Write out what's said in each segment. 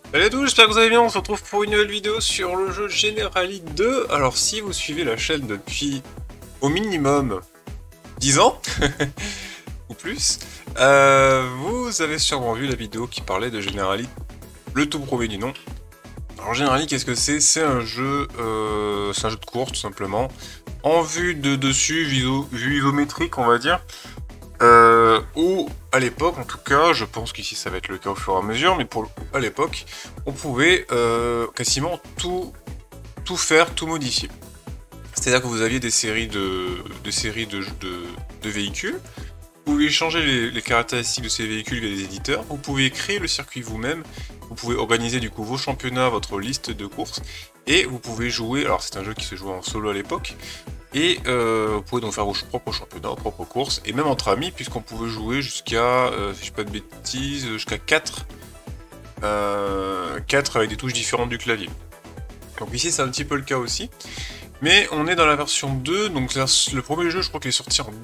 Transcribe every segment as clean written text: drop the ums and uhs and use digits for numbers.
Salut à tous, j'espère que vous allez bien, on se retrouve pour une nouvelle vidéo sur le jeu Generali 2. Alors si vous suivez la chaîne depuis au minimum 10 ans, ou plus, vous avez sûrement vu la vidéo qui parlait de Generali, le tout premier du nom. Alors Generali, qu'est-ce que c'est? C'est un jeu de course tout simplement, en vue de dessus, vue isométrique on va dire. Où, à l'époque, en tout cas, je pense qu'ici ça va être le cas au fur et à mesure, mais à l'époque, on pouvait quasiment tout faire, tout modifier. C'est-à-dire que vous aviez des séries de véhicules, vous pouviez changer les caractéristiques de ces véhicules via des éditeurs, vous pouvez créer le circuit vous-même, vous pouvez organiser du coup vos championnats, votre liste de courses, et vous pouvez jouer, alors c'est un jeu qui se jouait en solo à l'époque, et vous pouvez donc faire vos propres championnats, vos propres courses, et même entre amis, puisqu'on pouvait jouer jusqu'à, si je dis pas de bêtises, jusqu'à 4 avec des touches différentes du clavier. Donc ici c'est un petit peu le cas aussi, mais on est dans la version 2, donc le premier jeu je crois qu'il est sorti en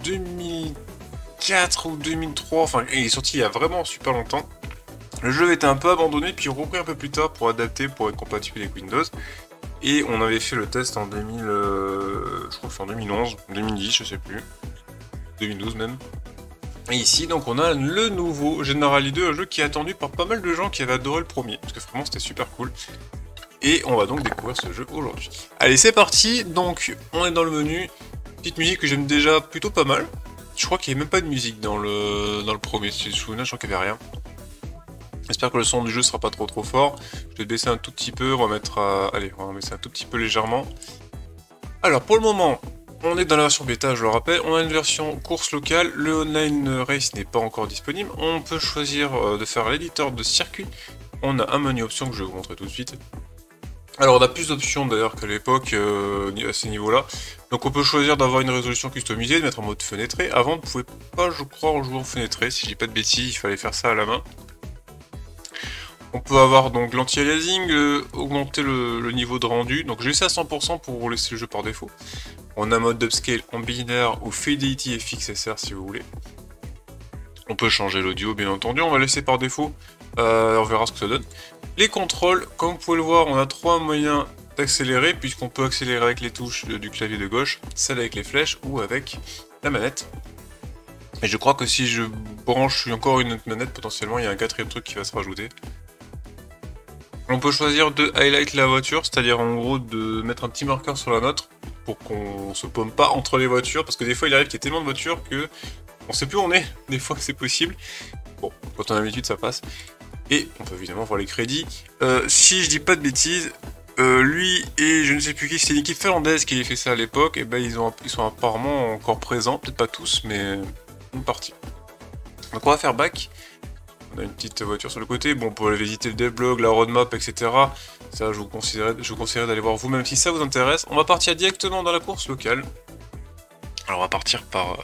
2004 ou 2003, enfin il est sorti il y a vraiment super longtemps. Le jeu était un peu abandonné, puis repris un peu plus tard pour adapter, pour être compatible avec Windows. Et on avait fait le test en 2000, je crois que c'est en 2011, 2010, je sais plus, 2012 même. Et ici, donc on a le nouveau Generali 2, un jeu qui est attendu par pas mal de gens qui avaient adoré le premier, parce que vraiment c'était super cool. Et on va donc découvrir ce jeu aujourd'hui. Allez, c'est parti, donc on est dans le menu, petite musique que j'aime déjà plutôt pas mal. Je crois qu'il n'y avait même pas de musique dans le premier, si je me souviens, je crois qu'il n'y avait rien. J'espère que le son du jeu sera pas trop fort. Je vais baisser un tout petit peu, on va mettre allez, on va baisser un tout petit peu légèrement. Alors pour le moment, on est dans la version bêta, je le rappelle, on a une version course locale, le online race n'est pas encore disponible, on peut choisir de faire l'éditeur de circuit, on a un menu option que je vais vous montrer tout de suite. Alors on a plus d'options d'ailleurs qu'à l'époque à ces niveaux-là, donc on peut choisir d'avoir une résolution customisée, de mettre en mode fenêtré. Avant on ne pouvait pas, je crois, en jouer en fenêtré, si je dis pas de bêtises, il fallait faire ça à la main. On peut avoir donc l'anti-aliasing, augmenter le niveau de rendu, donc je laisse à 100% pour laisser le jeu par défaut. On a mode upscale en binaire ou Fidelity FXSR si vous voulez. On peut changer l'audio bien entendu, on va laisser par défaut, on verra ce que ça donne. Les contrôles, comme vous pouvez le voir, on a trois moyens d'accélérer, puisqu'on peut accélérer avec les touches du clavier de gauche, celle avec les flèches ou avec la manette. Et je crois que si je branche encore une autre manette, potentiellement il y a un quatrième truc qui va se rajouter. On peut choisir de highlight la voiture, c'est-à-dire en gros de mettre un petit marqueur sur la nôtre pour qu'on se paume pas entre les voitures, parce que des fois il arrive qu'il y ait tellement de voitures que on sait plus où on est, des fois c'est possible. Bon, quand on a l'habitude ça passe. Et on peut évidemment voir les crédits. Si je dis pas de bêtises, lui et je ne sais plus qui, c'était une équipe finlandaise qui a fait ça à l'époque, et ben ils sont apparemment encore présents, peut-être pas tous, mais une partie. Donc on va faire back. On a une petite voiture sur le côté, bon, on peut aller visiter le devlog, la roadmap, etc. Ça, je vous conseillerais d'aller voir vous-même si ça vous intéresse. On va partir directement dans la course locale. Alors, on va partir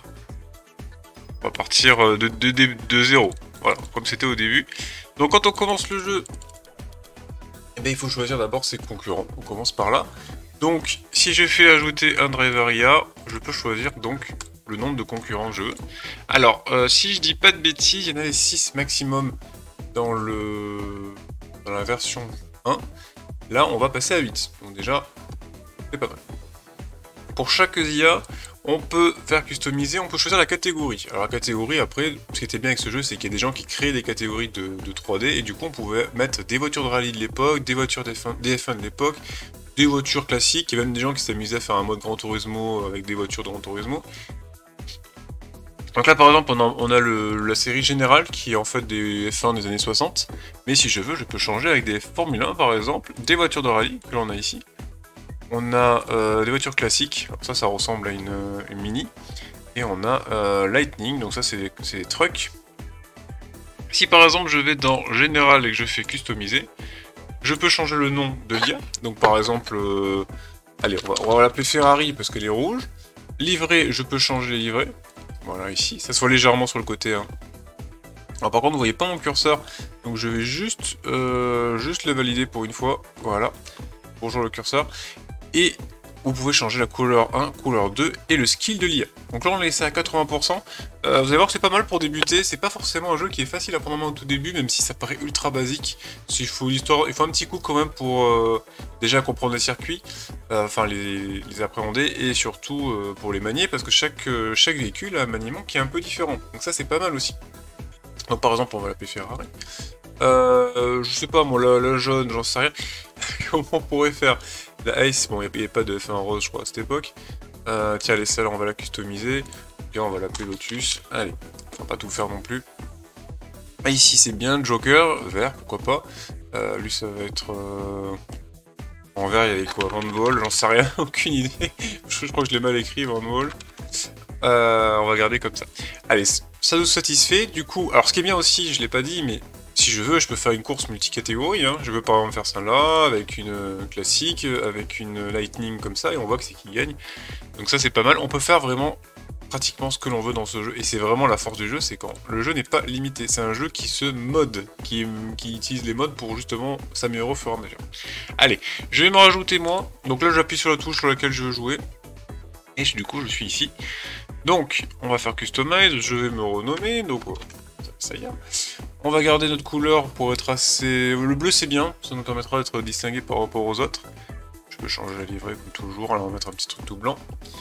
de 0. Voilà, comme c'était au début. Donc, quand on commence le jeu, eh bien, il faut choisir d'abord ses concurrents. On commence par là. Donc, si je fais ajouter un driver IA, je peux choisir donc le nombre de concurrents que je veux. Alors, si je dis pas de bêtises, il y en avait 6 maximum dans la version 1. Là, on va passer à 8. Donc déjà, c'est pas mal. Pour chaque IA, on peut faire customiser, on peut choisir la catégorie. Alors la catégorie, après, ce qui était bien avec ce jeu, c'est qu'il y a des gens qui créaient des catégories de 3D, et du coup, on pouvait mettre des voitures de rallye de l'époque, des voitures des F1 de l'époque, des voitures classiques, et même des gens qui s'amusaient à faire un mode Gran Turismo avec des voitures de Gran Turismo. Donc là par exemple on a la série générale qui est en fait des F1 des années 60, mais si je veux je peux changer avec des Formule 1 par exemple, des voitures de rallye que l'on a ici. On a des voitures classiques, alors ça ressemble à une Mini, et on a Lightning, donc ça c'est des trucks. Si par exemple je vais dans Général et que je fais customiser, je peux changer le nom de l'IA, donc par exemple, allez on va l'appeler Ferrari parce qu'elle est rouge. Livrée, je peux changer livrée. Voilà, ici, ça se voit légèrement sur le côté. Hein. Alors par contre, vous voyez pas mon curseur, donc je vais juste le valider pour une fois. Voilà, bonjour le curseur. Et vous pouvez changer la couleur 1, couleur 2 et le skill de l'IA. Donc là on l'a laissé à 80%, vous allez voir que c'est pas mal pour débuter, c'est pas forcément un jeu qui est facile à prendre en main au tout début, même si ça paraît ultra basique. Il faut un petit coup quand même pour déjà comprendre les circuits, enfin les appréhender et surtout pour les manier, parce que chaque véhicule a un maniement qui est un peu différent. Donc ça c'est pas mal aussi. Donc par exemple on va l'appeler Ferrari. Je sais pas moi, la jaune, j'en sais rien. Comment on pourrait faire? La Ace, bon, il n'y avait pas de F1 rose, je crois, à cette époque. Tiens, les celles, on va la customiser. Et on va l'appeler Lotus. Allez, on va pas tout faire non plus. Ah, ici, c'est bien. Joker, vert, pourquoi pas. Lui, ça va être... En vert, il y avait quoi? Van Vol, j'en sais rien, aucune idée. Je crois que je l'ai mal écrit, Van Vol. On va garder comme ça. Allez, ça nous satisfait. Du coup, alors ce qui est bien aussi, je l'ai pas dit, mais... Si je veux, je peux faire une course multicatégorie, hein. Je veux par exemple faire celle-là, avec une classique, avec une lightning comme ça, et on voit que c'est qui gagne. Donc ça c'est pas mal, on peut faire vraiment pratiquement ce que l'on veut dans ce jeu, et c'est vraiment la force du jeu, c'est quand le jeu n'est pas limité, c'est un jeu qui se mode, qui utilise les modes pour justement s'améliorer au fur et à mesure. Allez, je vais me rajouter moi, donc là j'appuie sur la touche sur laquelle je veux jouer, et du coup je suis ici. Donc, on va faire Customize, je vais me renommer, donc... Ça y est. On va garder notre couleur pour être assez... Le bleu c'est bien, ça nous permettra d'être distingué par rapport aux autres. Je peux changer la livrée comme toujours, là on va mettre un petit truc tout blanc.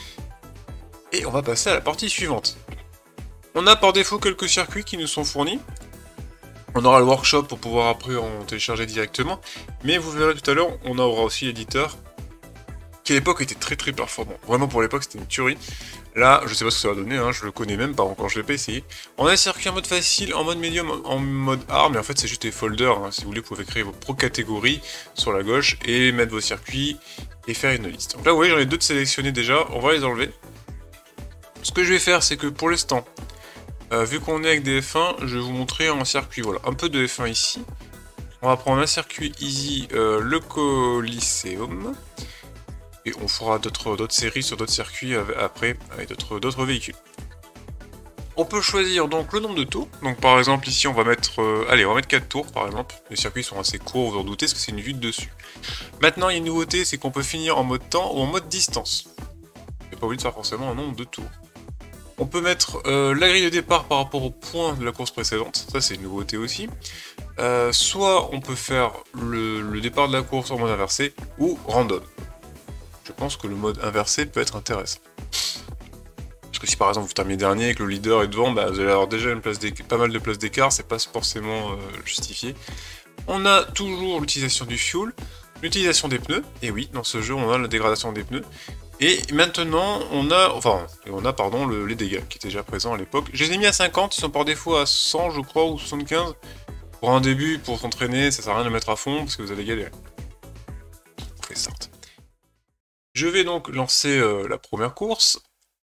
Et on va passer à la partie suivante. On a par défaut quelques circuits qui nous sont fournis. On aura le workshop pour pouvoir après en télécharger directement. Mais vous verrez tout à l'heure, on aura aussi l'éditeur qui à l'époque était très très performant. Vraiment pour l'époque c'était une tuerie. Là, je sais pas ce que ça va donner, hein, je le connais même pas encore, je l'ai pas essayé. On a un circuit en mode facile, en mode médium, en mode hard, mais en fait c'est juste des folders. Hein. Si vous voulez, vous pouvez créer vos pro-catégories sur la gauche et mettre vos circuits et faire une liste. Donc là, vous voyez, j'en ai deux de sélectionnés déjà, on va les enlever. Ce que je vais faire, c'est que pour l'instant, vu qu'on est avec des F1, je vais vous montrer un circuit, voilà, un peu de F1 ici. On va prendre un circuit easy, le Coliseum. Et on fera d'autres séries sur d'autres circuits après, avec d'autres véhicules. On peut choisir donc le nombre de tours. Donc par exemple ici on va mettre... allez, on va mettre 4 tours par exemple. Les circuits sont assez courts, vous en doutez, parce que c'est une vue de dessus. Maintenant il y a une nouveauté, c'est qu'on peut finir en mode temps ou en mode distance. Il n'y a pas obligé de faire forcément un nombre de tours. On peut mettre la grille de départ par rapport au point de la course précédente. Ça c'est une nouveauté aussi. Soit on peut faire le départ de la course en mode inversé ou random. Je pense que le mode inversé peut être intéressant. Parce que si par exemple vous terminez dernier et que le leader est devant, bah, vous allez avoir déjà pas mal de places d'écart, c'est pas forcément justifié. On a toujours l'utilisation du fuel, l'utilisation des pneus, et oui, dans ce jeu on a la dégradation des pneus. Et maintenant on a pardon, les dégâts qui étaient déjà présents à l'époque. Je les ai mis à 50, ils sont par défaut à 100 je crois, ou 75. Pour un début, pour s'entraîner, ça sert à rien de le mettre à fond, parce que vous allez galérer. On fait start. Je vais donc lancer la première course.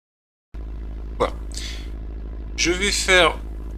Voilà. Je vais faire...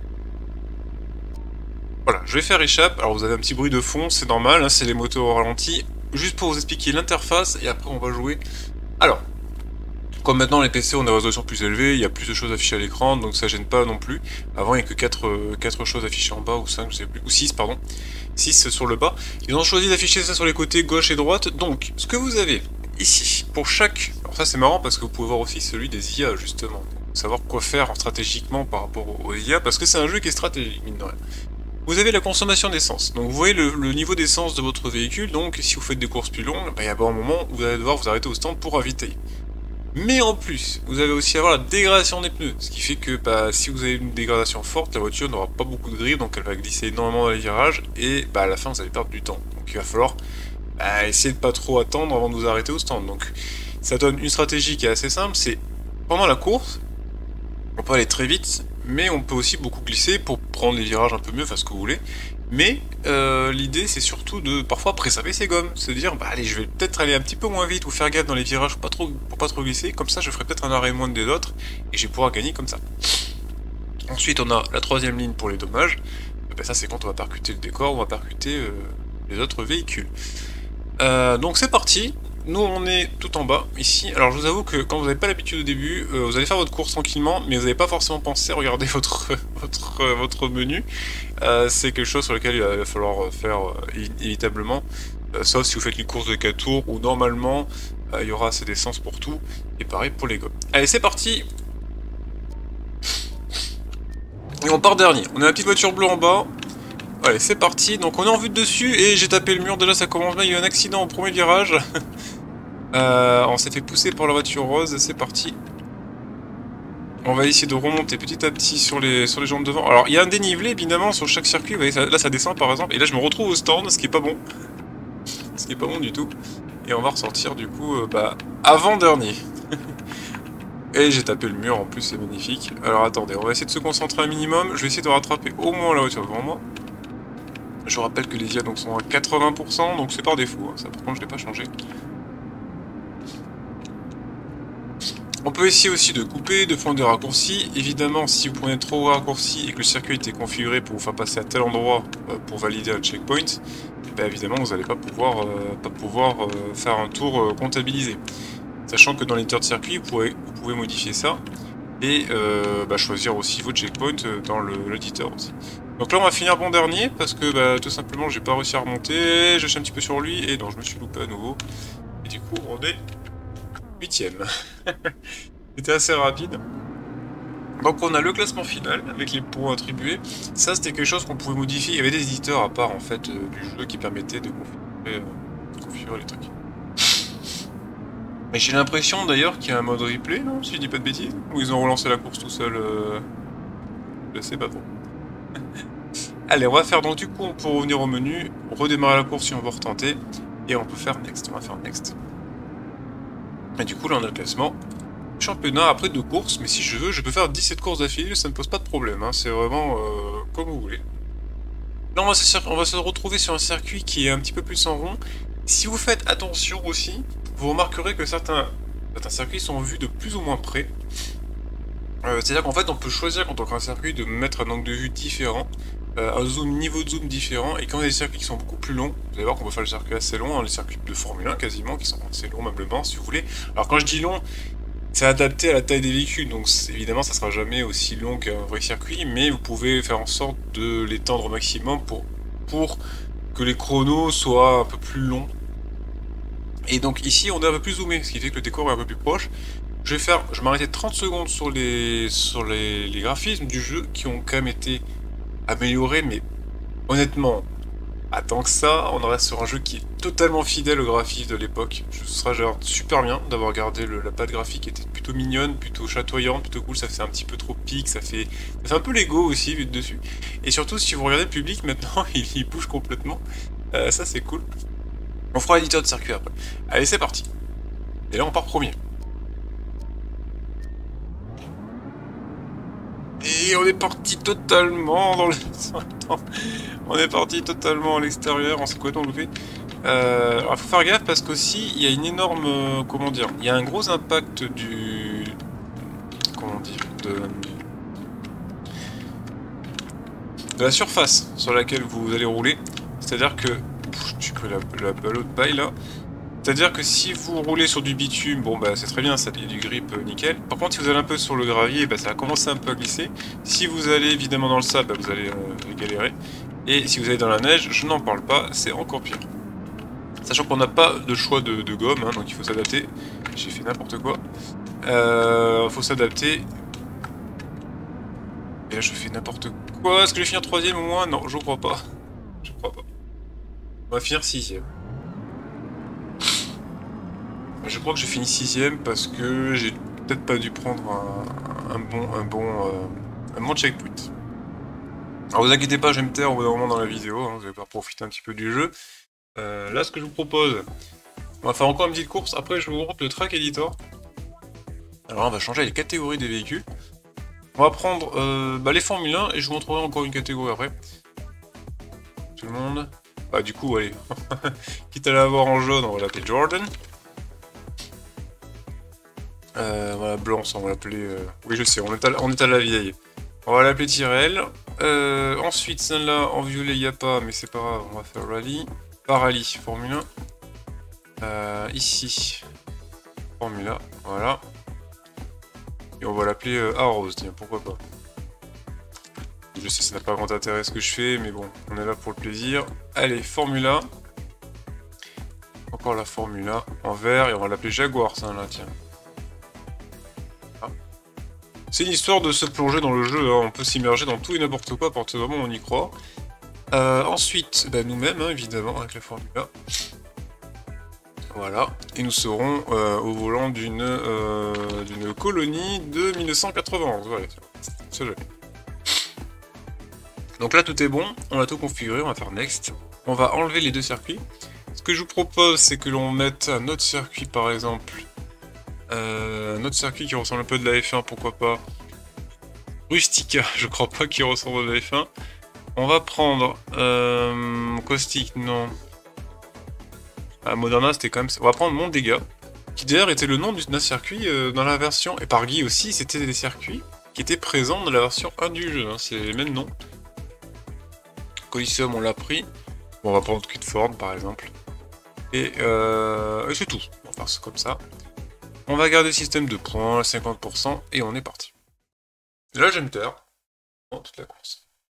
Voilà, je vais faire échappe. Alors vous avez un petit bruit de fond, c'est normal, hein, c'est les moteurs au ralenti. Juste pour vous expliquer l'interface, et après on va jouer. Alors, comme maintenant les PC ont des résolutions plus élevées, il y a plus de choses affichées à l'écran, donc ça gêne pas non plus. Avant il n'y a que 4 choses affichées en bas, ou 5, je sais plus, ou 6 pardon. 6 sur le bas. Ils ont choisi d'afficher ça sur les côtés gauche et droite, donc ce que vous avez... Ici, pour chaque... Alors ça c'est marrant parce que vous pouvez voir aussi celui des IA justement. Savoir quoi faire stratégiquement par rapport aux IA, parce que c'est un jeu qui est stratégique, mine de rien. Vous avez la consommation d'essence. Donc vous voyez le niveau d'essence de votre véhicule, donc si vous faites des courses plus longues, bah, il y a un moment où vous allez devoir vous arrêter au stand pour ravitailler. Mais en plus, vous allez aussi avoir la dégradation des pneus, ce qui fait que bah, si vous avez une dégradation forte, la voiture n'aura pas beaucoup de grip, donc elle va glisser énormément dans les virages, et bah, à la fin vous allez perdre du temps. Donc il va falloir... essayez de pas trop attendre avant de vous arrêter au stand. Donc ça donne une stratégie qui est assez simple, c'est pendant la course, on peut aller très vite, mais on peut aussi beaucoup glisser pour prendre les virages un peu mieux, enfin ce que vous voulez. Mais l'idée c'est surtout de parfois préserver ses gommes, se dire bah allez je vais peut-être aller un petit peu moins vite ou faire gaffe dans les virages pour pas trop glisser, comme ça je ferai peut-être un arrêt moins des autres et je vais pouvoir gagner comme ça. Ensuite on a la troisième ligne pour les dommages, ben, ça c'est quand on va percuter le décor, on va percuter les autres véhicules. Donc c'est parti, nous on est tout en bas ici. Alors je vous avoue que quand vous n'avez pas l'habitude au début, vous allez faire votre course tranquillement, mais vous n'avez pas forcément pensé à regarder votre menu. C'est quelque chose sur lequel il va falloir faire inévitablement, sauf si vous faites une course de 4 tours où normalement il y aura assez d'essence pour tout, et pareil pour les gommes. Allez, c'est parti. Et on part dernier. On a la petite voiture bleue en bas. Allez, c'est parti. Donc on est en vue de dessus, et j'ai tapé le mur. Déjà, ça commence bien. Il y a eu un accident au premier virage. On s'est fait pousser par la voiture rose, c'est parti. On va essayer de remonter petit à petit sur les gens de devant. Alors, il y a un dénivelé, évidemment, sur chaque circuit. Vous voyez, là, ça descend, par exemple. Et là, je me retrouve au stand, ce qui est pas bon. Ce qui est pas bon du tout. Et on va ressortir, du coup, avant-dernier. Et j'ai tapé le mur, en plus, c'est magnifique. Alors, attendez, on va essayer de se concentrer un minimum. Je vais essayer de rattraper au moins la voiture devant moi. Je vous rappelle que les IA donc, sont à 80%, donc c'est par défaut. Hein. Ça, par contre, je l'ai pas changé. On peut essayer aussi de couper, de prendre des raccourcis. Évidemment, si vous prenez trop de raccourcis et que le circuit était configuré pour vous faire passer à tel endroit pour valider un checkpoint, ben évidemment, vous n'allez pas pouvoir, faire un tour comptabilisé. Sachant que dans l'éditeur de circuit, vous pouvez modifier ça et choisir aussi vos checkpoints dans l'éditeur aussi. Donc là, on va finir bon dernier parce que tout simplement, j'ai pas réussi à remonter. Je suis un petit peu sur lui et non, je me suis loupé à nouveau. Et du coup, on est 8ème. C'était assez rapide. Donc on a le classement final avec les points attribués. Ça c'était quelque chose qu'on pouvait modifier. Il y avait des éditeurs à part en fait du jeu qui permettaient de configurer les trucs. Et j'ai l'impression d'ailleurs qu'il y a un mode replay, non, si je dis pas de bêtises, où ils ont relancé la course tout seul. Je sais pas trop. Allez, on va faire donc du coup, on peut revenir au menu, redémarrer la course si on veut retenter, et on peut faire next. On va faire next. Et du coup là on a le classement. Championnat après 2 courses, mais si je veux, je peux faire 17 courses d'affilée, ça ne pose pas de problème, hein, c'est vraiment comme vous voulez. Là on va se retrouver sur un circuit qui est un petit peu plus en rond. Si vous faites attention aussi, vous remarquerez que certains circuits sont vus de plus ou moins près. C'est-à-dire qu'en fait on peut choisir quand on crée un circuit de mettre un angle de vue différent, un niveau de zoom différent, et quand on a des circuits qui sont beaucoup plus longs, vous allez voir qu'on peut faire le circuit assez long, hein, les circuits de Formule 1 quasiment, qui sont assez longs meublement si vous voulez. Alors quand je dis long, c'est adapté à la taille des véhicules, donc évidemment ça sera jamais aussi long qu'un vrai circuit, mais vous pouvez faire en sorte de l'étendre au maximum pour que les chronos soient un peu plus longs. Et donc ici on est un peu plus zoomé, ce qui fait que le décor est un peu plus proche. Je vais m'arrêter 30 secondes sur les graphismes du jeu qui ont quand même été améliorés, mais honnêtement, à tant que ça, on reste sur un jeu qui est totalement fidèle au graphisme de l'époque. Ce sera genre super bien d'avoir gardé la patte graphique qui était plutôt mignonne, plutôt chatoyante, plutôt cool. Ça fait un petit peu trop pique, ça fait un peu Lego aussi vu de dessus. Et surtout, si vous regardez le public maintenant, il bouge complètement. Ça c'est cool. On fera l'éditeur de circuit après. Allez, c'est parti. Et là, on part premier. Et on est parti totalement dans le... On est parti totalement à l'extérieur, on s'est complètement loupé. Alors il faut faire gaffe parce qu'aussi il y a une énorme... comment dire? Il y a un gros impact du... comment dire? De la surface sur laquelle vous allez rouler. C'est-à-dire que... j'ai cru la ballot de paille là. C'est-à-dire que si vous roulez sur du bitume, bon bah c'est très bien, ça y a du grip nickel. Par contre si vous allez un peu sur le gravier, bah, ça va commencer un peu à glisser. Si vous allez évidemment dans le sable, bah, vous allez galérer. Et si vous allez dans la neige, je n'en parle pas, c'est encore pire. Sachant qu'on n'a pas de choix de gomme, hein, donc il faut s'adapter. J'ai fait n'importe quoi. Faut s'adapter. Et là je fais n'importe quoi. Est-ce que je vais finir 3ème au moins? Non, je crois pas. Je crois pas. On va finir 6ème. Je crois que j'ai fini 6ème parce que j'ai peut-être pas dû prendre un bon checkpoint. Alors vous inquiétez pas, je vais me taire au bout d'un moment dans la vidéo, hein, vous allez pouvoir profiter un petit peu du jeu. Là, ce que je vous propose, on va faire encore une petite course, après je vous montre le track editor. Alors on va changer les catégories des véhicules. On va prendre les Formule 1 et je vous montrerai encore une catégorie après. Tout le monde. Bah du coup, allez, quitte à l'avoir en jaune, on va l'appeler Jordan. Voilà, blanc, on va l'appeler... Oui, je sais, on est à la vieille. On va l'appeler Tyrell. Ensuite, celle-là, en violet, il n'y a pas, mais c'est pas grave, on va faire Rally. Pas Rally, Formule 1. Ici, Formula, voilà. Et on va l'appeler Arrows, tiens, pourquoi pas. Je sais, ça n'a pas grand intérêt ce que je fais, mais bon, on est là pour le plaisir. Allez, Formula. Donc encore la Formula en vert et on va l'appeler Jaguar, ça là, tiens. Ah. C'est une histoire de se plonger dans le jeu, hein. On peut s'immerger dans tout et n'importe quoi à partir du moment où on y croit. Ensuite, bah, nous-mêmes, hein, évidemment, avec la Formula. Voilà, et nous serons au volant d'une colonie de 1991. Voilà, c'est jamais. Donc là, tout est bon, on a tout configuré, on va faire Next. On va enlever les deux circuits. Ce que je vous propose, c'est que l'on mette un autre circuit, par exemple. Un autre circuit qui ressemble un peu de la F1, pourquoi pas. Rustica, je crois pas qu'il ressemble à la F1. On va prendre... Caustic, non. Ah, Moderna, c'était quand même... On va prendre Mondega, qui d'ailleurs était le nom d'un circuit dans la version... Et par Guy aussi, c'était des circuits qui étaient présents dans la version 1 du jeu, hein. C'est les mêmes noms. Coliseum, on l'a pris. Bon, on va prendre Kidford, par exemple. Et c'est tout. On va faire ça comme ça. On va garder le système de points, 50%, et on est parti. Là, j'aime taire. Bon, toute la course.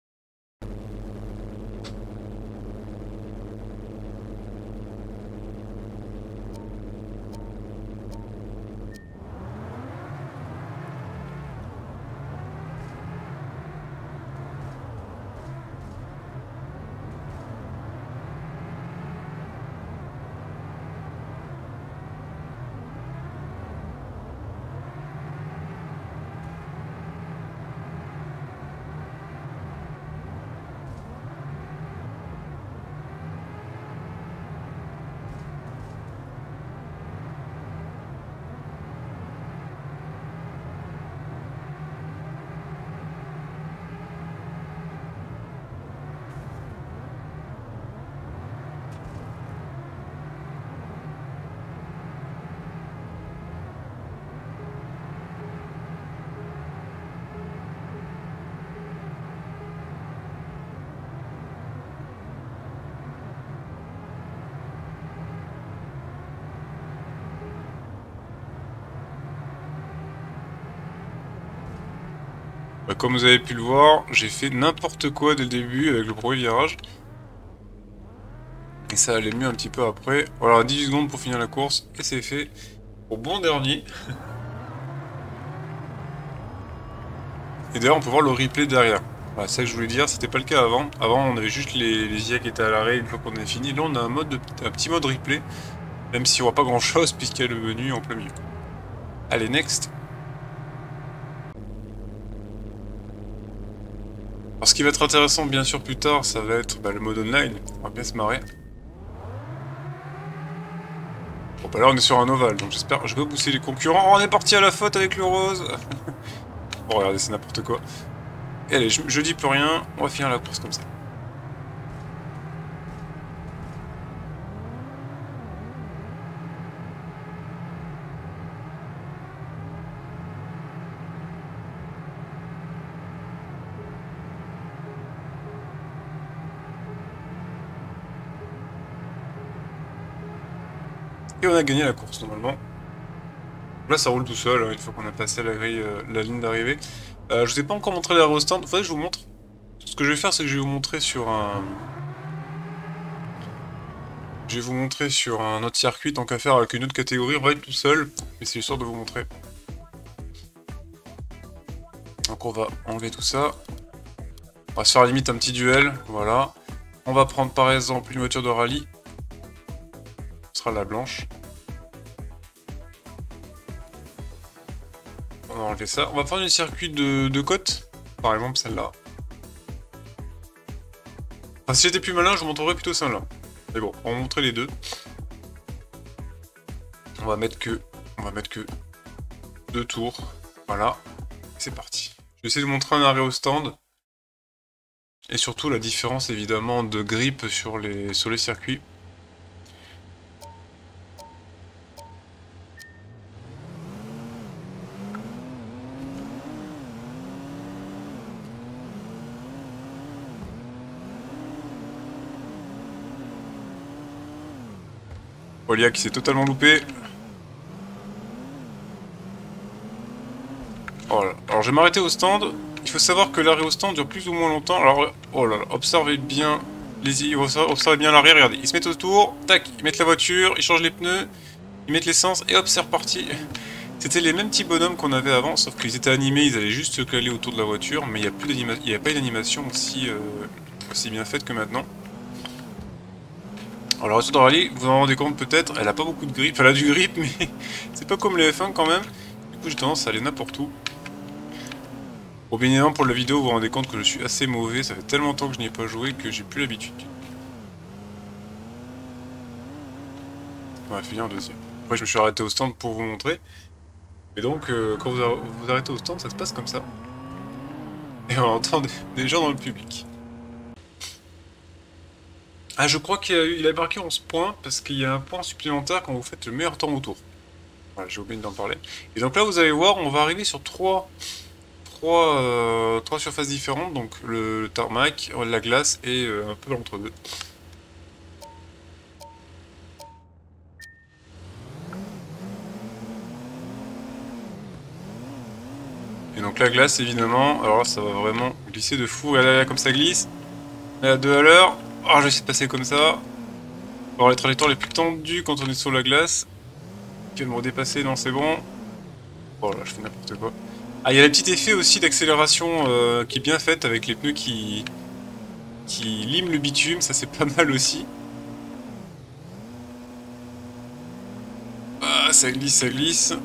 Bah, comme vous avez pu le voir, j'ai fait n'importe quoi dès le début avec le premier virage. Et ça allait mieux un petit peu après. Voilà, 18 secondes pour finir la course. Et c'est fait au bon dernier. Et d'ailleurs, on peut voir le replay derrière. Voilà, c'est ça que je voulais dire, c'était pas le cas avant. Avant, on avait juste les IA qui étaient à l'arrêt une fois qu'on avait fini. Là, on a un petit mode replay. Même si on voit pas grand chose puisqu'il y a le menu en plein milieu. Allez, next. Alors, ce qui va être intéressant, bien sûr, plus tard, ça va être le mode online. On va bien se marrer. Bon, bah là, on est sur un ovale, donc j'espère... Je vais pousser les concurrents. Oh, on est parti à la faute avec le rose. Bon, regardez, c'est n'importe quoi. Et allez, je dis plus rien. On va finir la course comme ça. Et on a gagné la course normalement. Là ça roule tout seul, hein, une fois qu'on a passé la grille, la ligne d'arrivée. Je vous ai pas encore montré l'aérostand, faudrait que je vous montre. Ce que je vais faire, c'est que je vais vous montrer sur un... Je vais vous montrer sur un autre circuit, tant qu'à faire avec une autre catégorie, on va être tout seul. Mais c'est histoire de vous montrer. Donc on va enlever tout ça. On va se faire limite un petit duel, voilà. On va prendre par exemple une voiture de rallye. Ce sera la blanche. On va enlever ça. On va prendre une circuit de côte. Par exemple celle-là. Enfin, si j'étais plus malin, je vous montrerais plutôt celle-là. Mais bon, on va montrer les deux. On va mettre que 2 tours. Voilà. C'est parti. Je vais essayer de montrer un arrêt au stand. Et surtout la différence évidemment de grip sur les circuits. Olia qui s'est totalement loupé. Oh là. Alors je vais m'arrêter au stand. Il faut savoir que l'arrêt au stand dure plus ou moins longtemps. Alors, oh là là, observez bien observez bien l'arrière, regardez. Ils se mettent autour, tac, ils mettent la voiture, ils changent les pneus, ils mettent l'essence, et hop, c'est reparti. C'était les mêmes petits bonhommes qu'on avait avant, sauf qu'ils étaient animés, ils allaient juste se caler autour de la voiture, mais il n'y a pas une animation aussi bien faite que maintenant. Alors la voiture de rallye, vous en rendez compte peut-être, elle a pas beaucoup de grip, elle a du grip, mais c'est pas comme les F1 quand même. Du coup j'ai tendance à aller n'importe où. Bon, bien évidemment pour la vidéo, vous vous rendez compte que je suis assez mauvais, ça fait tellement longtemps que je n'y ai pas joué que j'ai plus l'habitude. On va finir en deuxième. Après je me suis arrêté au stand pour vous montrer. Et donc quand vous arrêtez au stand, ça se passe comme ça. Et on entend des gens dans le public. Ah, je crois qu'il a marqué 11 points, parce qu'il y a un point supplémentaire quand vous faites le meilleur temps autour. Voilà, j'ai oublié d'en parler. Et donc là, vous allez voir, on va arriver sur trois surfaces différentes, donc le tarmac, la glace et un peu l'entre-deux. Et donc la glace, évidemment, alors là, ça va vraiment glisser de fou. Regardez là, comme ça glisse. Là, à 2 à l'heure. Oh, je vais essayer de passer comme ça. Alors les trajectoires les plus tendues quand on est sur la glace. Qui vient de me redépasser, non, c'est bon. Oh là, je fais n'importe quoi. Ah, il y a le petit effet aussi d'accélération qui est bien faite avec les pneus qui liment le bitume, ça c'est pas mal aussi. Ah, ça glisse, ça glisse.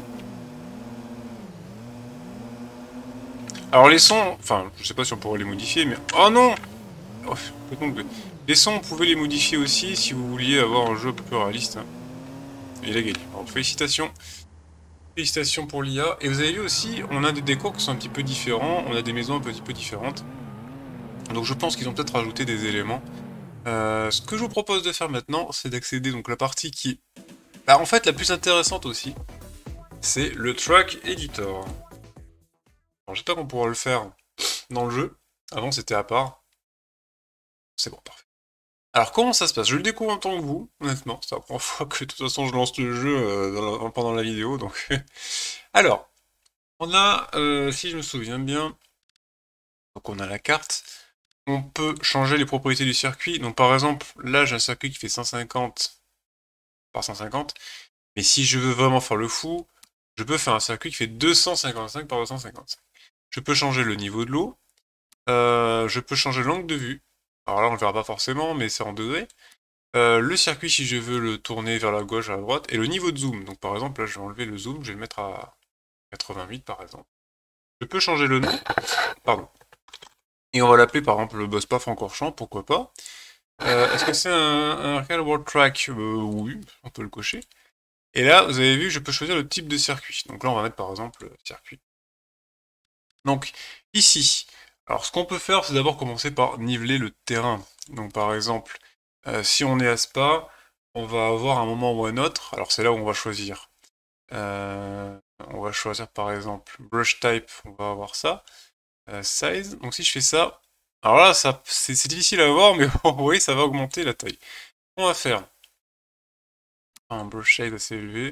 Alors les sons, enfin, je sais pas si on pourrait les modifier, mais... Oh non! Oh, les sons, on pouvait les modifier aussi si vous vouliez avoir un jeu un peu plus réaliste. Hein. Et il a gagné. Alors, félicitations. Félicitations pour l'IA. Et vous avez vu aussi, on a des décors qui sont un petit peu différents, on a des maisons un petit peu différentes. Donc je pense qu'ils ont peut-être rajouté des éléments. Ce que je vous propose de faire maintenant, c'est d'accéder donc à la partie qui... Bah, en fait, la plus intéressante aussi, c'est le Track Editor. Alors j'espère qu'on pourra le faire dans le jeu. Avant, c'était à part. C'est bon, parfait. Alors comment ça se passe? Je le découvre en tant que vous, honnêtement. C'est la première fois que de toute façon je lance le jeu pendant la vidéo, donc... Alors, on a, si je me souviens bien, donc on a la carte. On peut changer les propriétés du circuit. Donc par exemple, là j'ai un circuit qui fait 150 par 150. Mais si je veux vraiment faire le fou, je peux faire un circuit qui fait 255 par 255. Je peux changer le niveau de l'eau. Je peux changer l'angle de vue. Alors là, on le verra pas forcément, mais c'est en degrés. Le circuit, si je veux le tourner vers la gauche, à la droite. Et le niveau de zoom. Donc par exemple, là, je vais enlever le zoom. Je vais le mettre à 88, par exemple. Je peux changer le nom. Pardon. Et on va l'appeler, par exemple, le Bospa-Francorchamps, pourquoi pas. Est-ce que c'est un Real World Track? Oui, on peut le cocher. Et là, vous avez vu, je peux choisir le type de circuit. Donc là, on va mettre par exemple circuit. Donc, ici, alors ce qu'on peut faire, c'est d'abord commencer par niveler le terrain. Donc par exemple, si on est à Spa, on va avoir un moment ou un autre. Alors c'est là où on va choisir. On va choisir par exemple brush type, on va avoir ça. Size, donc si je fais ça, alors là, c'est difficile à voir, mais vous voyez, ça va augmenter la taille. On va faire un brush size assez élevé.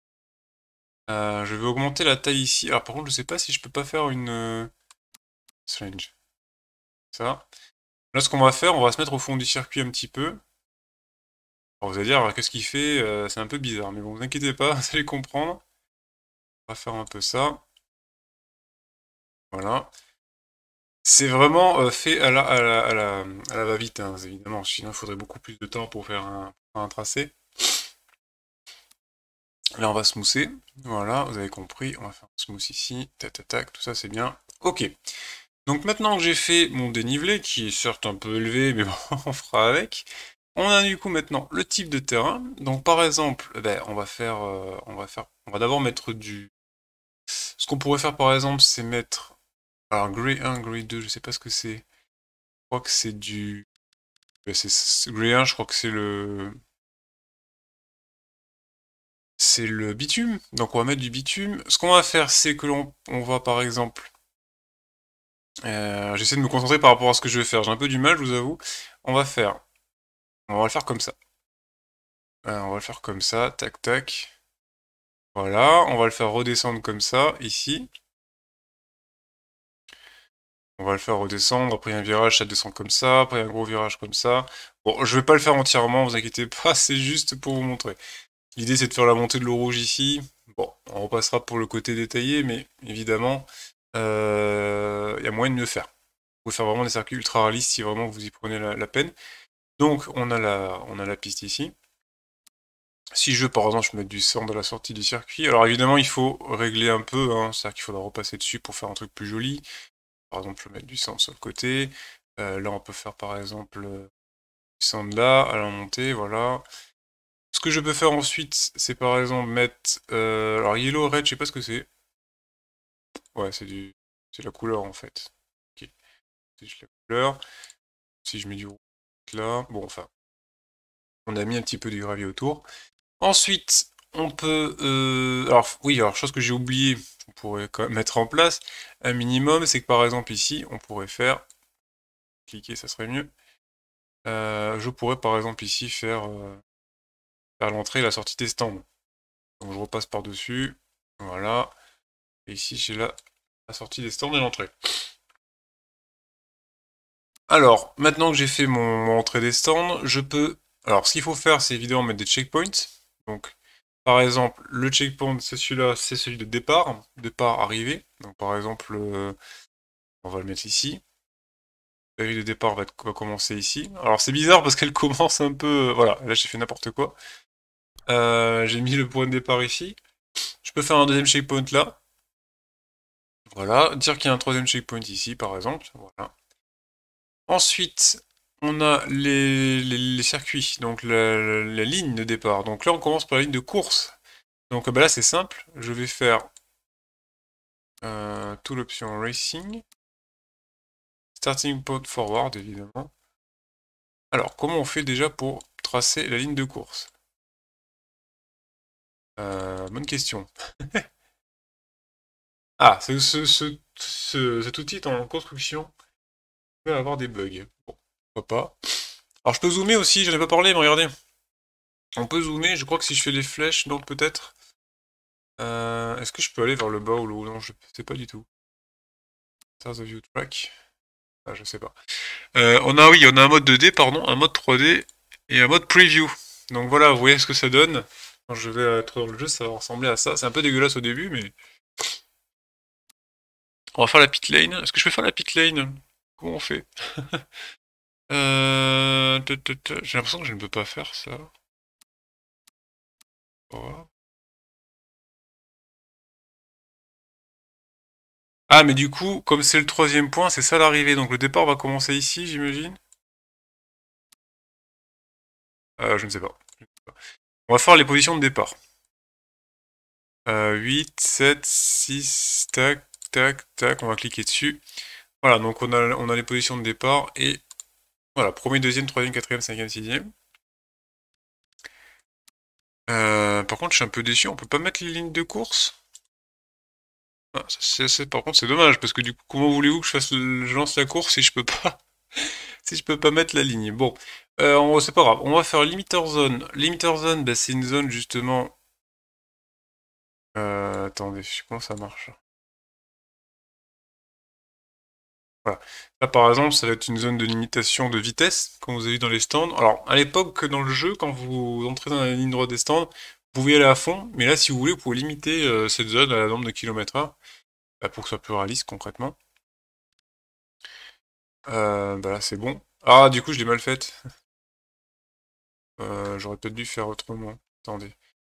Je vais augmenter la taille ici. Alors par contre, je sais pas si je peux pas faire une... Strange. Ça. Là, ce qu'on va faire, on va se mettre au fond du circuit un petit peu. Alors vous allez dire, qu'est-ce qu'il fait? C'est un peu bizarre, mais bon, vous inquiétez pas, vous allez comprendre. On va faire un peu ça. Voilà. C'est vraiment fait à la va-vite, hein, évidemment. Sinon, il faudrait beaucoup plus de temps pour faire un tracé. Là, on va smoother. Voilà, vous avez compris. On va faire un smooth ici. Tac, tac, tac. Tout ça, c'est bien. Ok. Donc maintenant que j'ai fait mon dénivelé, qui est certes un peu élevé, mais bon, on fera avec. On a du coup maintenant le type de terrain. Donc par exemple, ben, on va d'abord mettre du... Ce qu'on pourrait faire par exemple, c'est mettre... Alors Grey 1, Grey 2, je sais pas ce que c'est. Je crois que c'est du... Grey 1, je crois que c'est le bitume. Donc on va mettre du bitume. Ce qu'on va faire, c'est que on va par exemple... j'essaie de me concentrer par rapport à ce que je vais faire. J'ai un peu du mal, je vous avoue. On va faire... On va le faire comme ça. On va le faire comme ça, tac tac. Voilà, on va le faire redescendre comme ça, ici. On va le faire redescendre, après un virage, ça descend comme ça, après un gros virage comme ça. Bon, je vais pas le faire entièrement, vous inquiétez pas, c'est juste pour vous montrer. L'idée c'est de faire la montée de l'eau rouge ici. Bon, on repassera pour le côté détaillé, mais évidemment, y a moyen de mieux faire. Vous pouvez faire vraiment des circuits ultra réalistes si vraiment vous y prenez la peine. Donc on a la piste ici. Si je veux par exemple je mets du sang à la sortie du circuit, alors évidemment il faut régler un peu, hein, c'est-à-dire qu'il faudra repasser dessus pour faire un truc plus joli. Par exemple mettre du sang sur le côté. Là on peut faire par exemple du sang là, à la montée, voilà. Ce que je peux faire ensuite, c'est par exemple mettre... alors yellow, red, je sais pas ce que c'est. Ouais, c'est la couleur en fait. Ok, c'est juste la couleur. Si je mets du rouge là, bon enfin, on a mis un petit peu du gravier autour. Ensuite, on peut... alors oui, alors chose que j'ai oublié, on pourrait quand même mettre en place un minimum, c'est que par exemple ici, on pourrait faire... Cliquer, ça serait mieux. Je pourrais par exemple ici faire l'entrée et la sortie des stands. Donc je repasse par-dessus, voilà. Et ici j'ai la sortie des stands et l'entrée. Alors, maintenant que j'ai fait mon entrée des stands, je peux... Alors, ce qu'il faut faire, c'est évidemment mettre des checkpoints. Donc, par exemple, le checkpoint, c'est celui-là, c'est celui de départ arrivée. Donc, par exemple, on va le mettre ici. La grille de départ va commencer ici. Alors, c'est bizarre parce qu'elle commence un peu... Voilà, là j'ai fait n'importe quoi. J'ai mis le point de départ ici. Je peux faire un deuxième checkpoint là. Voilà, dire qu'il y a un troisième checkpoint ici, par exemple. Voilà. Ensuite, on a les circuits, donc la ligne de départ. Donc là, on commence par la ligne de course. Donc bah là, c'est simple. Je vais faire tout l'option Racing. Starting point forward, évidemment. Alors, comment on fait déjà pour tracer la ligne de course? Bonne question. Ah, cet outil est en construction. Il peut avoir des bugs. Bon, pourquoi pas. Alors, je peux zoomer aussi, j'en ai pas parlé, mais regardez. On peut zoomer, je crois que si je fais les flèches, non, peut-être. Est-ce que je peux aller vers le bas ou le haut? Non, je sais pas du tout. Start the view track. Ah, je sais pas. Oui, on a un mode 2D, pardon, un mode 3D et un mode preview. Donc voilà, vous voyez ce que ça donne. Quand je vais être dans le jeu, ça va ressembler à ça. C'est un peu dégueulasse au début, mais... On va faire la pit lane. Est-ce que je peux faire la pit lane? Comment on fait? J'ai l'impression que je ne peux pas faire ça. Voilà. Ah, mais du coup, comme c'est le troisième point, c'est ça l'arrivée. Donc le départ va commencer ici, j'imagine. Je ne sais pas. On va faire les positions de départ. 8, 7, 6, tac, tac, tac, on va cliquer dessus. Voilà, donc on a les positions de départ et voilà, premier, deuxième, troisième, quatrième, cinquième, sixième. Par contre, je suis un peu déçu, on peut pas mettre les lignes de course. Ah, par contre, c'est dommage, parce que du coup, comment voulez-vous que je lance la course si je peux pas, si je peux pas mettre la ligne? Bon, c'est pas grave, on va faire limiter zone. Limiter zone, bah, c'est une zone justement... attendez, comment ça marche? Voilà. Là, par exemple, ça va être une zone de limitation de vitesse, comme vous avez vu dans les stands. Alors, à l'époque, dans le jeu, quand vous entrez dans la ligne droite des stands, vous pouvez aller à fond, mais là, si vous voulez, vous pouvez limiter cette zone à la nombre de km/h, pour que ce soit plus réaliste, concrètement. Bah là, c'est bon. Ah, du coup, je l'ai mal faite. J'aurais peut-être dû faire autrement. Attendez,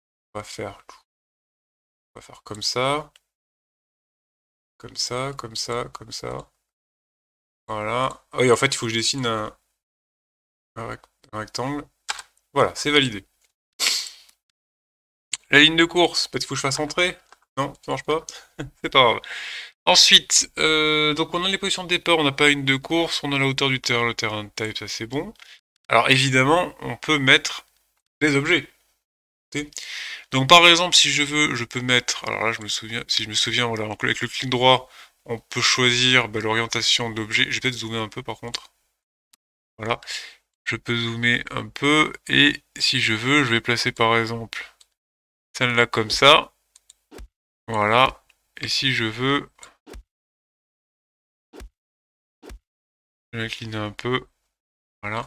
on va faire comme ça, comme ça, comme ça, comme ça. Voilà. Ah oui, en fait, il faut que je dessine un rectangle. Voilà, c'est validé. La ligne de course, peut-être qu'il faut que je fasse entrer. Non, ça marche pas. C'est pas grave. Ensuite, donc on a les positions de départ, on n'a pas une de course, on a la hauteur du terrain, le terrain de type, ça c'est bon. Alors évidemment, on peut mettre des objets. Donc par exemple, si je veux, je peux mettre, alors là je me souviens, si je me souviens, voilà, donc avec le clic droit, on peut choisir l'orientation de l'objet. Je vais peut-être zoomer un peu par contre. Voilà, je peux zoomer un peu, et si je veux, je vais placer par exemple celle-là comme ça. Voilà, et si je veux, Je vais incliner un peu. Voilà.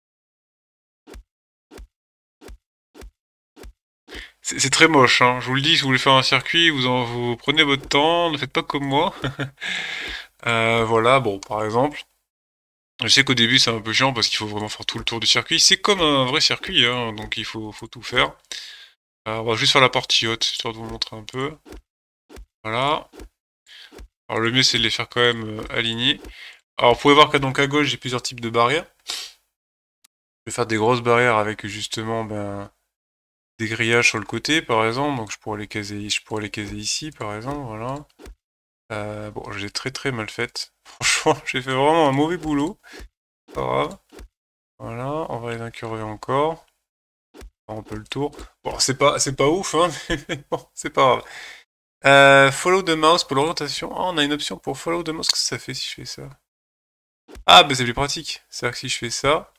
C'est très moche, hein. Je vous le dis, si vous voulez faire un circuit, vous prenez votre temps, ne faites pas comme moi. Voilà, bon, par exemple. Je sais qu'au début c'est un peu chiant parce qu'il faut vraiment faire tout le tour du circuit. C'est comme un vrai circuit, hein, donc faut tout faire. On va juste faire la partie haute, histoire de vous montrer un peu. Voilà. Alors le mieux c'est de les faire quand même alignés. Alors vous pouvez voir qu'à donc à gauche j'ai plusieurs types de barrières. Je vais faire des grosses barrières avec justement des grillages sur le côté par exemple. Donc je pourrais les caser ici par exemple, voilà. Bon, j'ai très mal fait. Franchement, j'ai fait vraiment un mauvais boulot. Pas grave. Voilà, on va les incurver encore. Un peu le tour. Bon, c'est pas ouf, hein, mais bon, c'est pas grave. Follow the mouse pour l'orientation. Ah, on a une option pour follow the mouse. Qu'est-ce que ça fait si je fais ça? Ah, bah c'est plus pratique. C'est-à-dire que si je fais ça...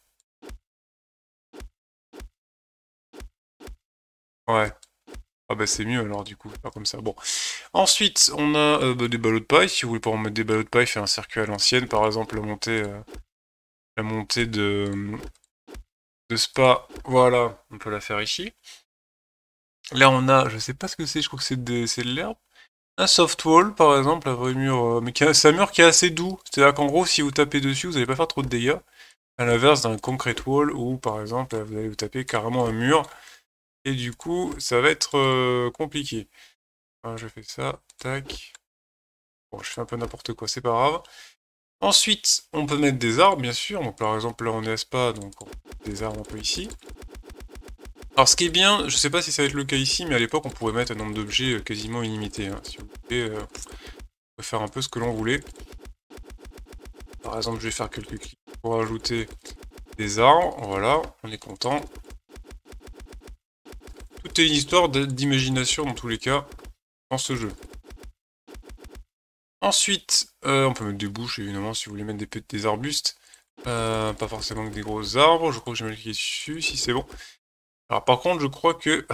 Ouais. Ah bah c'est mieux alors du coup, pas comme ça. Bon. Ensuite, on a des ballots de paille. Si vous voulez pas en mettre des ballots de paille, faire un circuit à l'ancienne. Par exemple, la montée de Spa. Voilà, on peut la faire ici. Là, on a, je sais pas ce que c'est, je crois que c'est de l'herbe. Un soft wall, par exemple, un vrai mur, mais c'est un mur qui est assez doux. C'est-à-dire qu'en gros, si vous tapez dessus, vous n'allez pas faire trop de dégâts. À l'inverse d'un concrete wall, où par exemple, vous allez vous taper carrément un mur, et du coup, ça va être compliqué. Alors, je fais ça, tac. Bon, je fais un peu n'importe quoi, c'est pas grave. Ensuite, on peut mettre des arbres, bien sûr. Donc, par exemple, là, on est à Spa, donc on met des arbres un peu ici. Alors, ce qui est bien, je sais pas si ça va être le cas ici, mais à l'époque, on pourrait mettre un nombre d'objets quasiment illimité. Hein, si vous voulez, on peut faire un peu ce que l'on voulait. Par exemple, je vais faire quelques clics pour ajouter des arbres. Voilà, on est content. Tout est une histoire d'imagination dans tous les cas dans ce jeu. Ensuite, on peut mettre des bouches évidemment si vous voulez mettre des arbustes. Pas forcément que des gros arbres. Je crois que je vais cliquer dessus si c'est bon. Alors par contre, je crois que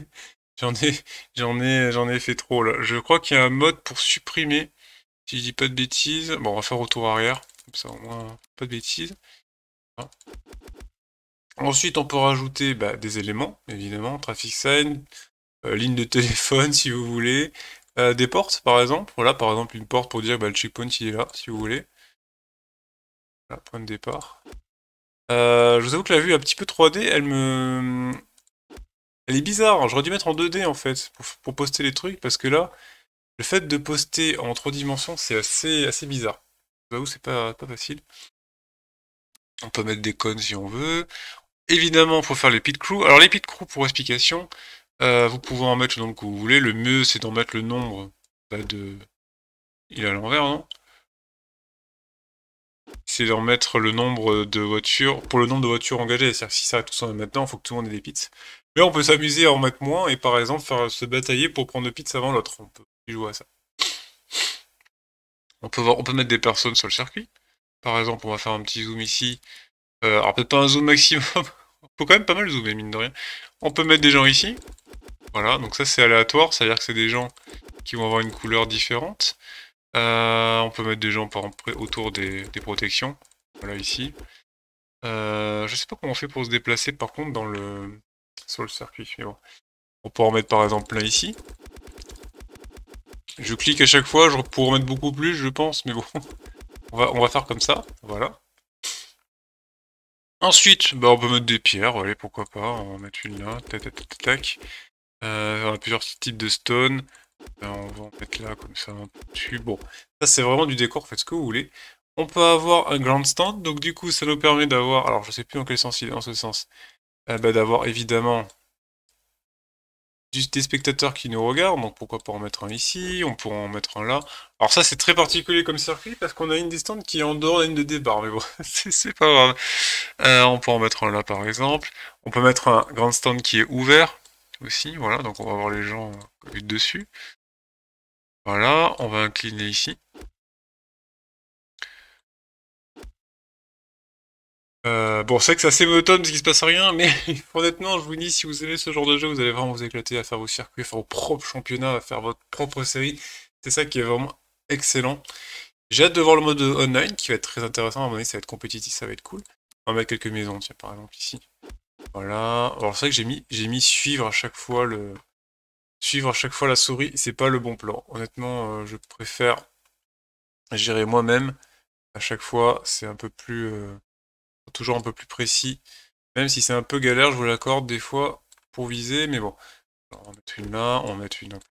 j'en ai fait trop là. Je crois qu'il y a un mode pour supprimer. Si je dis pas de bêtises. Bon, on va faire retour arrière. Comme ça au moins pas de bêtises. Voilà. Ensuite, on peut rajouter des éléments, évidemment, traffic sign, ligne de téléphone si vous voulez, des portes par exemple. Voilà, par exemple une porte pour dire que le checkpoint il est là, si vous voulez. Voilà, point de départ. Je vous avoue que la vue un petit peu 3D, elle est bizarre. J'aurais dû mettre en 2D en fait, pour poster les trucs, parce que là, le fait de poster en 3 dimensions, c'est assez bizarre. Je vous avoue, c'est pas facile. On peut mettre des cônes si on veut. Évidemment, il faut faire les pit crew. Alors les pit crew, pour explication, vous pouvez en mettre le nombre que vous voulez. Le mieux, c'est d'en mettre le nombre de... Il est à l'envers, non? C'est d'en mettre le nombre de voitures, pour le nombre de voitures engagées. C'est-à-dire que si ça va tous en mettre maintenant, il faut que tout le monde ait des pits. Mais on peut s'amuser à en mettre moins et par exemple se batailler pour prendre le pits avant l'autre. On peut jouer à ça. On peut mettre des personnes sur le circuit. Par exemple, on va faire un petit zoom ici. Alors peut-être pas un zoom maximum. Faut quand même pas mal zoomer, mine de rien. On peut mettre des gens ici. Voilà, donc ça c'est aléatoire, c'est-à-dire que c'est des gens qui vont avoir une couleur différente. On peut mettre des gens par exemple autour des protections. Voilà ici. Je sais pas comment on fait pour se déplacer par contre sur le circuit. Mais bon. On peut en mettre par exemple plein ici. Je clique à chaque fois, je pourrais en mettre beaucoup plus je pense, mais bon. On va faire comme ça, voilà. Ensuite, on peut mettre des pierres, allez pourquoi pas, on va mettre une là, tac tac tac tac. On a plusieurs types de stone. On va en mettre là, comme ça, un peu dessus. Bon, ça c'est vraiment du décor, faites ce que vous voulez. On peut avoir un grandstand, donc du coup ça nous permet d'avoir, alors je sais plus dans quel sens il est dans ce sens, d'avoir évidemment juste des spectateurs qui nous regardent, donc pourquoi pas en mettre un ici, on pourra en mettre un là. Alors ça c'est très particulier comme circuit parce qu'on a une des stands qui est en dehors de la ligne de départ, mais bon, c'est pas grave. On peut en mettre un là par exemple. On peut mettre un grand stand qui est ouvert aussi, voilà, donc on va voir les gens vus dessus. Voilà, on va incliner ici. Bon, c'est vrai que c'est assez monotone parce qu'il se passe rien, mais honnêtement, je vous dis, si vous aimez ce genre de jeu, vous allez vraiment vous éclater à faire vos circuits, à faire vos propres championnats, à faire votre propre série. C'est ça qui est vraiment excellent. J'ai hâte de voir le mode online qui va être très intéressant. À un moment donné, ça va être compétitif, ça va être cool. On va mettre quelques maisons, tiens, par exemple ici. Voilà. Alors c'est vrai que j'ai mis suivre à chaque fois suivre à chaque fois la souris. C'est pas le bon plan. Honnêtement, je préfère gérer moi-même. À chaque fois, c'est un peu plus, toujours un peu plus précis. Même si c'est un peu galère, je vous l'accorde des fois pour viser, mais bon. Alors, on va mettre une là, on va mettre une là.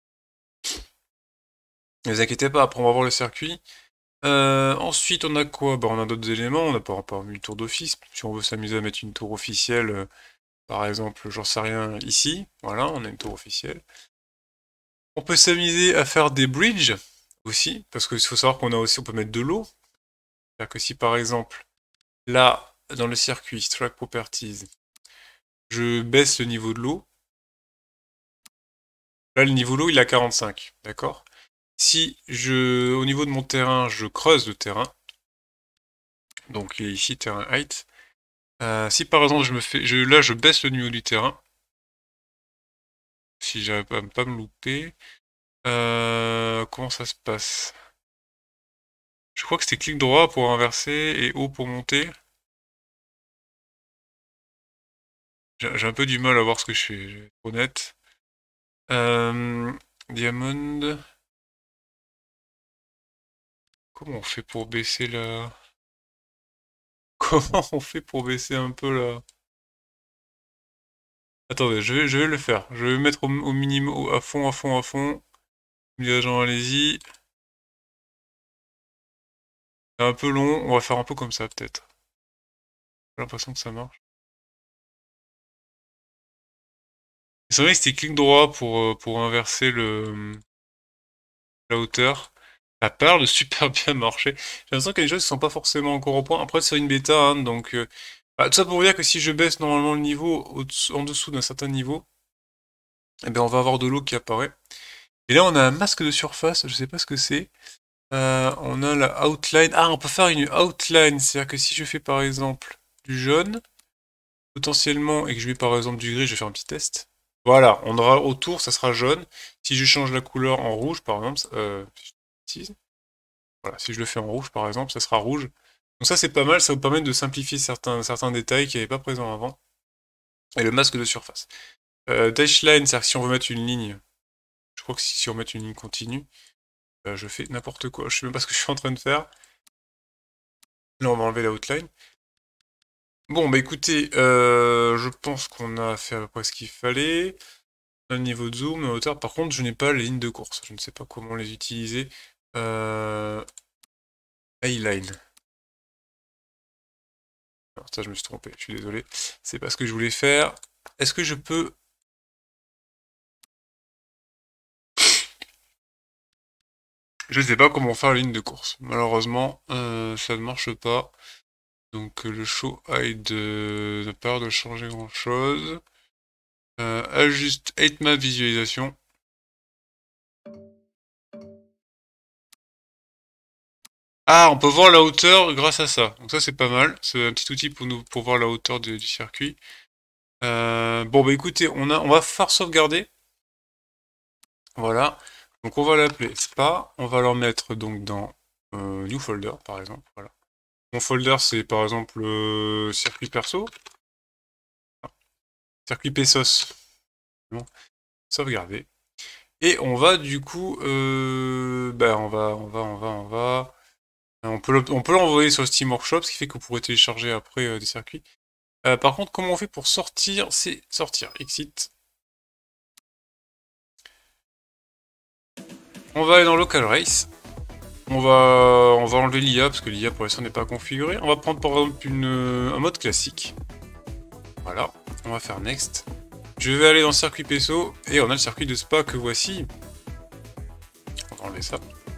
Ne vous inquiétez pas, après on va voir le circuit. Ensuite, on a quoi? Bah, on a d'autres éléments, on a par exemple une tour d'office. Si on veut s'amuser à mettre une tour officielle, par exemple, j'en sais rien, ici. Voilà, on a une tour officielle. On peut s'amuser à faire des bridges aussi, parce qu'il faut savoir qu'on a aussi, on peut mettre de l'eau. C'est-à-dire que si par exemple, là, dans le circuit, Track Properties, je baisse le niveau de l'eau, là le niveau de l'eau il est à 45, d'accord? Si au niveau de mon terrain, je creuse le terrain, donc il est ici terrain height, si par exemple là je baisse le niveau du terrain, si j'arrive pas me louper, comment ça se passe? Je crois que c'était clic droit pour inverser et haut pour monter. J'ai un peu du mal à voir ce que je fais, je vais être honnête. Diamond. Comment on fait pour baisser la... Comment on fait pour baisser un peu la... Attendez, je vais le faire. Je vais mettre au minimum, à fond, à fond, à fond. Les gens, allez-y. C'est un peu long, on va faire un peu comme ça peut-être. J'ai l'impression que ça marche. C'est vrai que c'était clic droit pour inverser la hauteur. Ça a l'air de super bien marcher. J'ai l'impression qu'il y a des choses qui sont pas forcément encore au point. Après, c'est une bêta, hein, donc... tout ça pour vous dire que si je baisse normalement le niveau en dessous d'un certain niveau, eh bien on va avoir de l'eau qui apparaît. Et là, on a un masque de surface, je sais pas ce que c'est. On a la outline. Ah, on peut faire une outline, c'est-à-dire que si je fais par exemple du jaune, potentiellement, et que je mets par exemple du gris, je vais faire un petit test. Voilà, on aura autour, ça sera jaune. Si je change la couleur en rouge, par exemple, voilà, si je le fais en rouge, par exemple, ça sera rouge. Donc ça, c'est pas mal, ça vous permet de simplifier certains détails qui n'avaient pas présents avant. Et le masque de surface. Dashline, c'est-à-dire que si on veut mettre une ligne, je crois que si on met une ligne continue, je fais n'importe quoi, je sais même pas ce que je suis en train de faire. Là, on va enlever la outline. Bon, bah écoutez, je pense qu'on a fait à peu près ce qu'il fallait. Le niveau de zoom, la hauteur. Par contre, je n'ai pas les lignes de course. Je ne sais pas comment les utiliser. Highline. Alors ça, je me suis trompé. Je suis désolé. C'est pas ce que je voulais faire. Est-ce que je peux... Je ne sais pas comment faire la ligne de course. Malheureusement, ça ne marche pas. Donc le show hide n'a pas l'air de changer grand chose. Ajuste 8 map visualisation. Ah, on peut voir la hauteur grâce à ça. Donc ça c'est pas mal. C'est un petit outil pour voir la hauteur du circuit. Bon bah écoutez, on va faire sauvegarder. Voilà. Donc on va l'appeler Spa. On va leur mettre donc dans New Folder par exemple. Voilà. Mon folder c'est par exemple circuit perso. Ah, circuit Pesos. Bon, sauvegarder. Et on va du coup, bah on peut l'envoyer sur le Steam Workshop, ce qui fait que vous pourrez télécharger après des circuits. Par contre, comment on fait pour sortir? C'est sortir, exit. On va aller dans Local Race. On va enlever l'IA, parce que l'IA pour l'instant n'est pas configurée. On va prendre par exemple un mode classique. Voilà, on va faire Next. Je vais aller dans le circuit PSO, et on a le circuit de Spa que voici. On va enlever ça.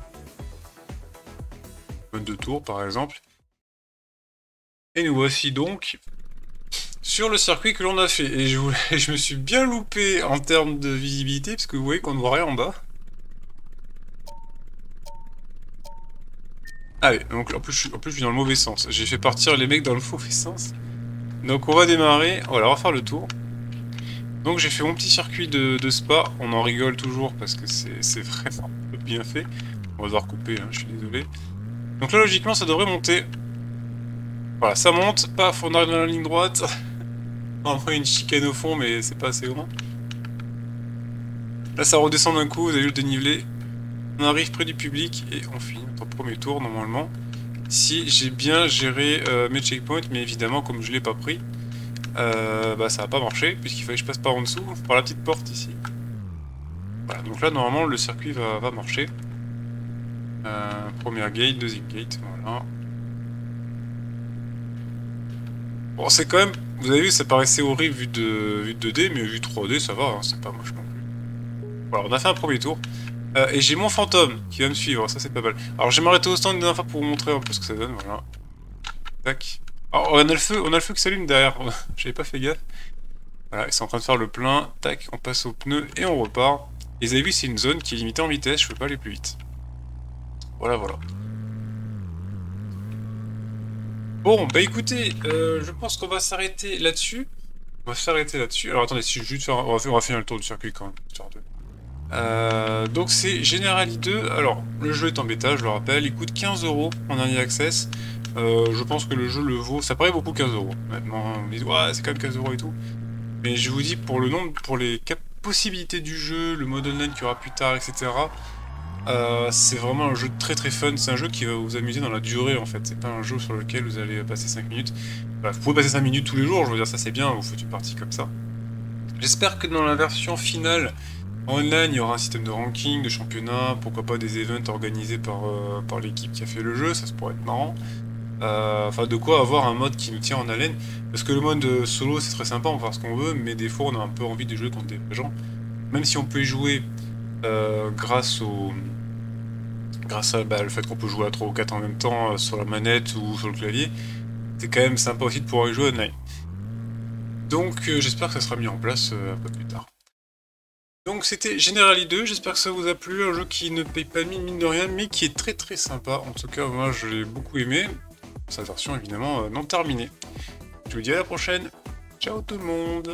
Mode de tour par exemple. Et nous voici donc sur le circuit que l'on a fait. Et je me suis bien loupé en termes de visibilité, parce que vous voyez qu'on ne voit rien en bas. Ah oui, donc en plus je suis dans le mauvais sens. J'ai fait partir les mecs dans le mauvais sens. Donc on va démarrer, voilà, on va faire le tour. Donc j'ai fait mon petit circuit de Spa, on en rigole toujours parce que c'est vraiment bien fait. On va devoir couper, hein, je suis désolé. Donc là, logiquement, ça devrait monter. Voilà, ça monte, paf, on arrive dans la ligne droite. Après, une chicane au fond, mais c'est pas assez grand. Là, ça redescend d'un coup, vous avez vu le dénivelé. On arrive près du public et on finit notre premier tour, normalement. Si j'ai bien géré mes checkpoints, mais évidemment, comme je l'ai pas pris, bah ça va pas marcher, puisqu'il fallait que je passe par en dessous, par la petite porte ici. Voilà, donc là, normalement, le circuit va marcher. Première gate, deuxième gate, voilà. Bon, c'est quand même... Vous avez vu, ça paraissait horrible vu de 2D, mais vu 3D, ça va, hein, c'est pas moche non plus. Voilà, on a fait un premier tour. Et j'ai mon fantôme qui va me suivre, ça c'est pas mal. Alors j'ai m'arrêté au stand une dernière fois pour vous montrer un peu ce que ça donne, voilà. Tac. Alors on a le feu qui s'allume derrière, j'avais pas fait gaffe. Voilà, ils sont en train de faire le plein, tac, on passe au pneu et on repart. Et vous avez vu, c'est une zone qui est limitée en vitesse, je peux pas aller plus vite. Voilà, voilà. Bon, bah écoutez, je pense qu'on va s'arrêter là-dessus. On va s'arrêter là-dessus. Alors attendez, si je juste faire, on va finir le tour du circuit quand même, histoire de... donc c'est Generali 2, alors le jeu est en bêta, je le rappelle, il coûte 15 € en early access. Je pense que le jeu le vaut, ça paraît beaucoup 15 €. Maintenant, on me dit ouais c'est quand même 15 € et tout. Mais je vous dis pour le nombre, pour les possibilités du jeu, le mode online qu'il y aura plus tard, etc. C'est vraiment un jeu très très fun, c'est un jeu qui va vous amuser dans la durée en fait, c'est pas un jeu sur lequel vous allez passer 5 minutes. Voilà, vous pouvez passer 5 minutes tous les jours, je veux dire ça c'est bien, vous faites une partie comme ça. J'espère que dans la version finale, online, il y aura un système de ranking, de championnat, pourquoi pas des events organisés par l'équipe qui a fait le jeu, ça pourrait être marrant. Enfin, de quoi avoir un mode qui nous tient en haleine. Parce que le mode solo, c'est très sympa, on va faire ce qu'on veut, mais des fois, on a un peu envie de jouer contre des gens. Même si on peut y jouer grâce à bah, le fait qu'on peut jouer à 3 ou 4 en même temps sur la manette ou sur le clavier, c'est quand même sympa aussi de pouvoir y jouer online. Donc, j'espère que ça sera mis en place un peu plus tard. Donc c'était Generali 2, j'espère que ça vous a plu, un jeu qui ne paye pas mine de rien, mais qui est très très sympa. En tout cas, moi je l'ai beaucoup aimé. Sa version évidemment non terminée. Je vous dis à la prochaine. Ciao tout le monde.